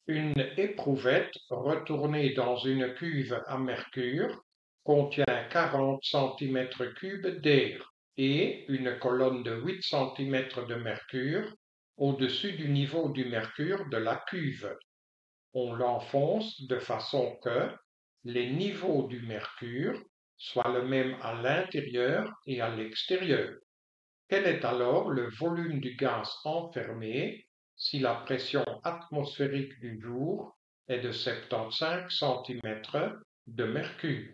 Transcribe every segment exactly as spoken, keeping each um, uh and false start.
Une éprouvette retournée dans une cuve à mercure contient quarante centimètres cubes d'air et une colonne de huit centimètres de mercure au-dessus du niveau du mercure de la cuve. On l'enfonce de façon que les niveaux du mercure soient le même à l'intérieur et à l'extérieur. Quel est alors le volume du gaz enfermé si la pression atmosphérique du jour est de soixante-quinze centimètres de mercure?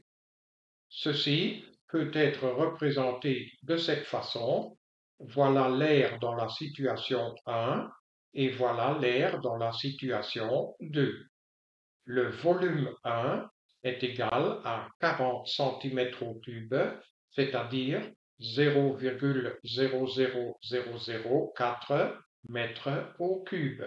Ceci peut être représenté de cette façon. Voilà l'air dans la situation un et voilà l'air dans la situation deux. Le volume un est égal à quarante centimètres au cube, c'est-à-dire zéro virgule zéro zéro zéro zéro quatre mètres au cube.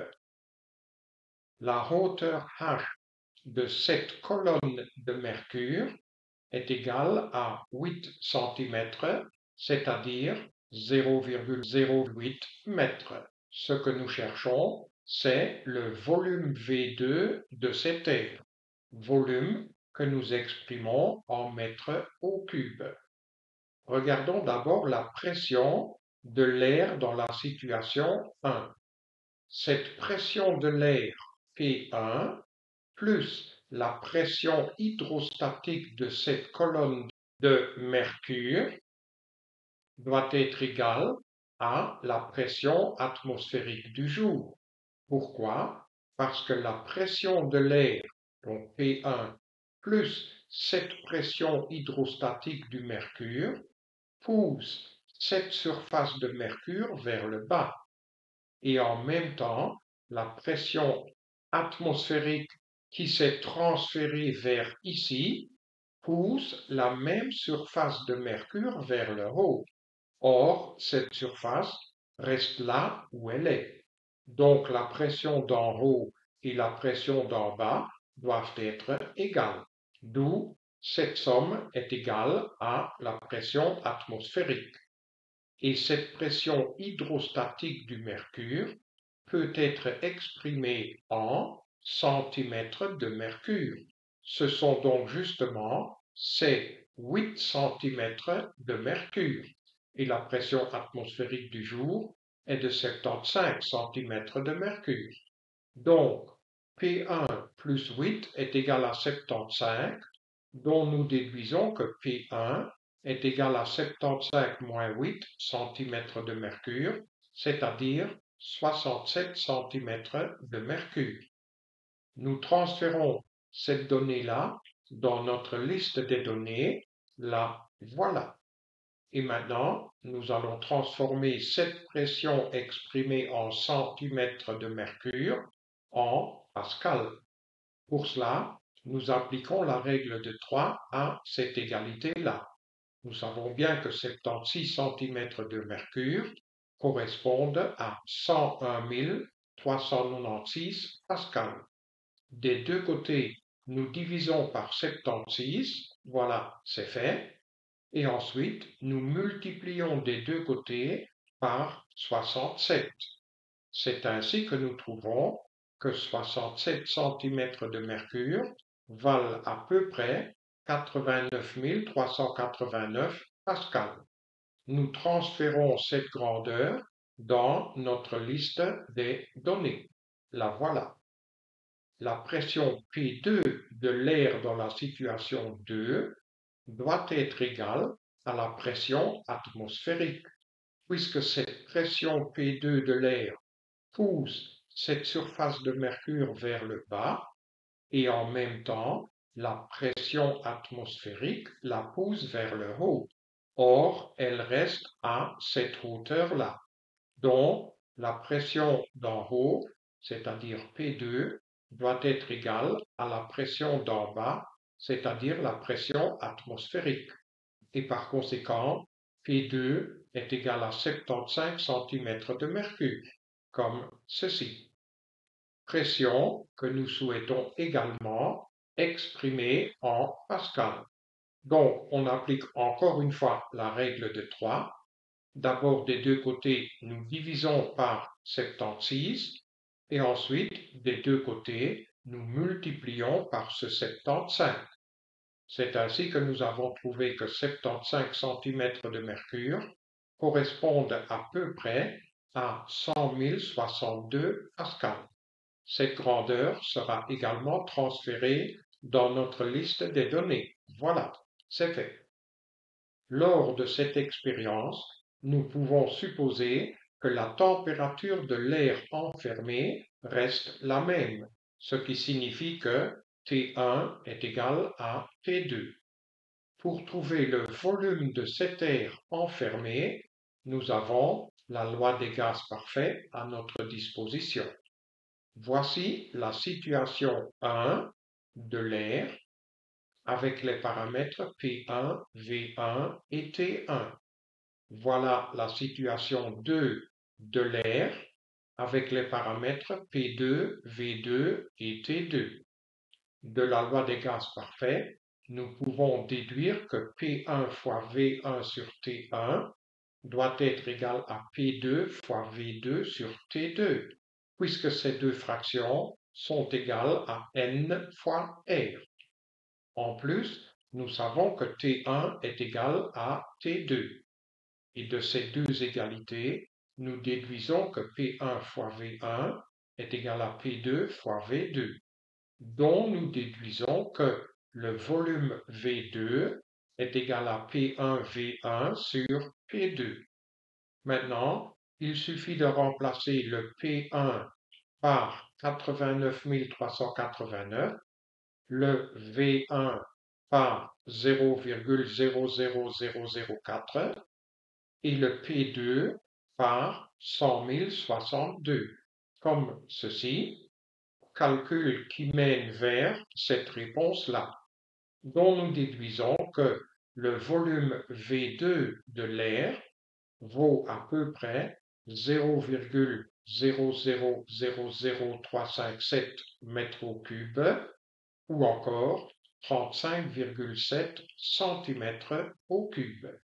La hauteur H de cette colonne de mercure est égale à huit centimètres, c'est-à-dire zéro virgule zéro huit mètres. Ce que nous cherchons, c'est le volume V deux de cet air, volume que nous exprimons en mètres au cube. Regardons d'abord la pression de l'air dans la situation un. Cette pression de l'air P un plus la pression hydrostatique de cette colonne de mercure doit être égale à la pression atmosphérique du jour. Pourquoi? Parce que la pression de l'air, donc P un, plus cette pression hydrostatique du mercure, pousse cette surface de mercure vers le bas. Et en même temps, la pression atmosphérique qui s'est transférée vers ici pousse la même surface de mercure vers le haut. Or, cette surface reste là où elle est. Donc, la pression d'en haut et la pression d'en bas doivent être égales. D'où cette somme est égale à la pression atmosphérique. Et cette pression hydrostatique du mercure peut être exprimée en centimètres de mercure. Ce sont donc justement ces huit centimètres de mercure. Et la pression atmosphérique du jour est de soixante-quinze centimètres de mercure. Donc, P un plus huit est égal à soixante-quinze, dont nous déduisons que P un est égal à soixante-quinze moins huit centimètres de mercure, c'est-à-dire soixante-sept centimètres de mercure. Nous transférons cette donnée-là dans notre liste des données, la voilà. Et maintenant, nous allons transformer cette pression exprimée en centimètres de mercure en pascal. Pour cela, nous appliquons la règle de trois à cette égalité-là. Nous savons bien que soixante-seize centimètres de mercure correspondent à cent un mille trois cent quatre-vingt-seize pascal. Des deux côtés, nous divisons par soixante-seize, voilà, c'est fait. Et ensuite, nous multiplions des deux côtés par soixante-sept. C'est ainsi que nous trouvons que soixante-sept centimètres de mercure valent à peu près quatre-vingt-neuf mille trois cent quatre-vingt-neuf pascal. Nous transférons cette grandeur dans notre liste des données. La voilà. La pression P deux de l'air dans la situation deux doit être égale à la pression atmosphérique, puisque cette pression P deux de l'air pousse cette surface de mercure vers le bas et en même temps, la pression atmosphérique la pousse vers le haut. Or, elle reste à cette hauteur-là. Donc, la pression d'en haut, c'est-à-dire P deux, doit être égale à la pression d'en bas, c'est-à-dire la pression atmosphérique. Et par conséquent, P deux est égal à soixante-quinze centimètres de mercure, comme ceci. Pression que nous souhaitons également exprimer en pascal. Donc, on applique encore une fois la règle de trois. D'abord, des deux côtés, nous divisons par soixante-seize. et ensuite, des deux côtés, nous multiplions par ce soixante-quinze. C'est ainsi que nous avons trouvé que soixante-quinze centimètres de mercure correspondent à peu près à cent mille soixante-deux pascal. Cette grandeur sera également transférée dans notre liste des données. Voilà, c'est fait. Lors de cette expérience, nous pouvons supposer que la température de l'air enfermé reste la même, ce qui signifie que T un est égal à T deux. Pour trouver le volume de cet air enfermé, nous avons la loi des gaz parfaits à notre disposition. Voici la situation un de l'air avec les paramètres P un, V un et T un. Voilà la situation deux de l'air avec les paramètres P deux, V deux et T deux. De la loi des gaz parfaits, nous pouvons déduire que P un fois V un sur T un doit être égal à P deux fois V deux sur T deux, puisque ces deux fractions sont égales à N fois R. En plus, nous savons que T un est égal à T deux. Et de ces deux égalités, nous déduisons que P un fois V un est égal à P deux fois V deux, dont nous déduisons que le volume V deux est égal à P un V un sur P deux. Maintenant, il suffit de remplacer le P un par quatre-vingt-neuf mille trois cent quatre-vingt-neuf, le V un par zéro virgule zéro zéro zéro zéro quatre et le P deux par cent mille soixante-deux, comme ceci, calcul qui mène vers cette réponse-là, dont nous déduisons que le volume V deux de l'air vaut à peu près zéro virgule zéro zéro zéro zéro trois cinq sept mètres au cube ou encore trente-cinq virgule sept centimètres au cube.